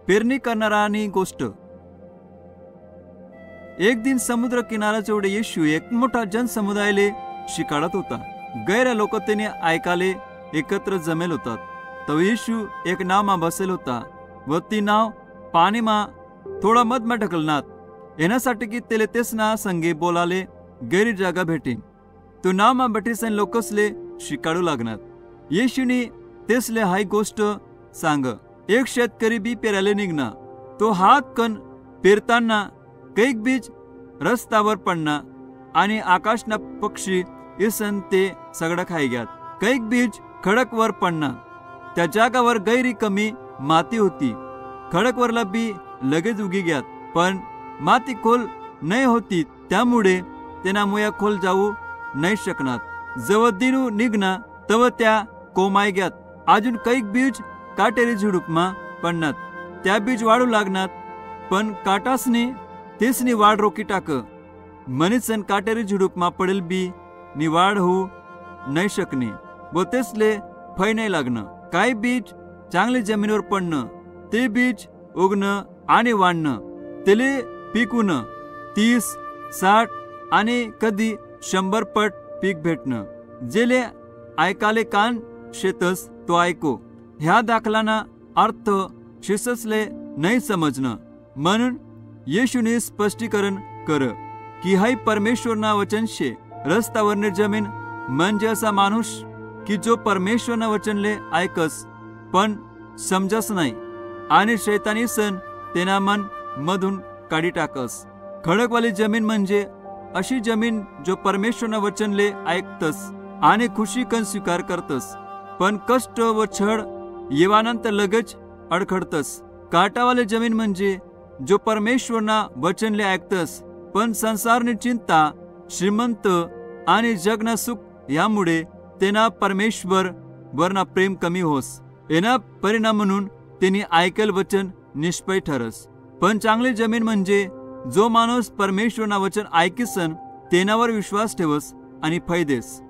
पेरणी करणारानी गोष्ट। एक दिन समुद्र किनाऱ्याजवळ येशू एक मोठा जनसमुदायाले शिकाडत होता। गैर लोक त्याने ऐकाले एकत्र जमेल होतात। तो येशू एक नावमा बसेल होता व ती नाव पाणीमा थोडा मधमा ढकलनात येण्यासाठी की तेले तेच ना संगे बोलाले गैरी जागा भेटीन। तो नावमा बटीसन लोकसले शिकाडू लागणार। येशूनी तेसले हाय गोष्ट सांग। एक शेतकरी बी पेराले निघना। तो हात कण पेरताना कैक बीज रस्त्यावर पडना आणि आकाशना पक्षी इसन ते सगळं खाई ग्यात। कैक बीज खडकवर पडना, त्या जागावर गैरी कमी माती होती। खडकवरला बी लगेच उगी ग्यात, पण माती खोल नाही होती, त्यामुळे त्यांना मुया खोल जाऊ नाही शकणार। जवळ दिनू निघना तव त्या कोमाय ग्यात। अजून कैक बीज काटेरी झुडुपमा पडनात, त्या बीज वाढू लागणार, पण काटासनी तेसनी वाढ रोकी टाक। मनीसन काटेरी झुडुपमा पडेल बी नि वाढ होऊ नाही शकणे व तेसले फळ नाही लागणं। काही बीज चांगले जमिनीवर पडणं, ते बीज उगणं आणि वाढणं, तेले पिकून 30, 60 आणि कधी 100 पट पीक भेटणं। जेले ऐकाले कान शेतस तो ऐको। ह्या दाखलाना अर्थ शिससले नाही समजणं, म्हणून येशूने स्पष्टीकरण कर की हाय परमेश्वरना वचन शे। रस्त्यावरने जमीन म्हणजे असा माणूस की जो परमेश्वरना वचनले ऐकस पण समजस नाही आणि शैतानी सण तेना मन मधून काढी टाकस। खडकवाली जमीन म्हणजे अशी जमीन जो परमेश्वरना वचनले ऐकतस आणि खुशी कन स्वीकार करतस, पण कष्ट व छळ येवानंतर लगेच अडखडतस। काटावाले जमीन म्हणजे जो परमेश्वरना वचनले ऐकतस, पण संसारनी चिंता, श्रीमंत आणि जगना सुख यामुळे तेना परमेश्वर वरना प्रेम कमी होस। येना परिणाम म्हणून त्यांनी ऐकेल वचन निष्फळ ठरस। पण चांगली जमीन म्हणजे जो माणूस परमेश्वरना वचन ऐकिसन तेनावर विश्वास ठेवस आणि फळ देस।